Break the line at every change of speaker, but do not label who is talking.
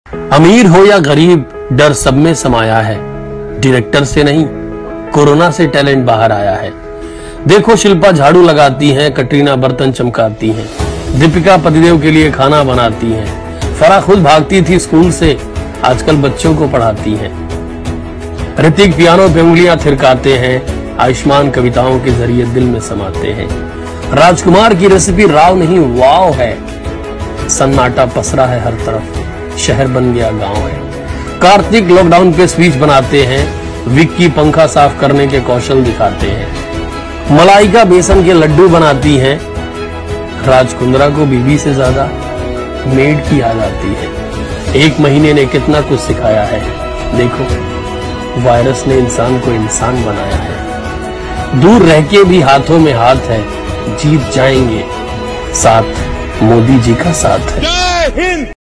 अमीर हो या गरीब, डर सब में समाया है। डायरेक्टर से नहीं, कोरोना से टैलेंट बाहर आया है। देखो शिल्पा झाड़ू लगाती हैं, कटरीना बर्तन चमकाती हैं, दीपिका पतिदेव के लिए खाना बनाती हैं, फराह खुद भागती थी स्कूल से, आजकल बच्चों को पढ़ाती हैं। ऋतिक पियानो पे उंगलियां थिरकाते हैं, आयुष्मान कविताओं के जरिए दिल में समाते हैं। राजकुमार की रेसिपी राव नहीं वाव है। सन्नाटा पसरा है हर तरफ, शहर बन गया गांव है। कार्तिक लॉकडाउन पे स्पीच बनाते हैं, विक्की पंखा साफ करने के कौशल दिखाते हैं। मलाइका बेसन के लड्डू बनाती हैं, राजकुंद्रा को बीबी से ज्यादा मेड की याद आती है। 1 महीने ने कितना कुछ सिखाया है, देखो वायरस ने इंसान को इंसान बनाया है। दूर रह के भी हाथों में हाथ है, जीत जाएंगे, साथ मोदी जी का साथ है। जय हिंद।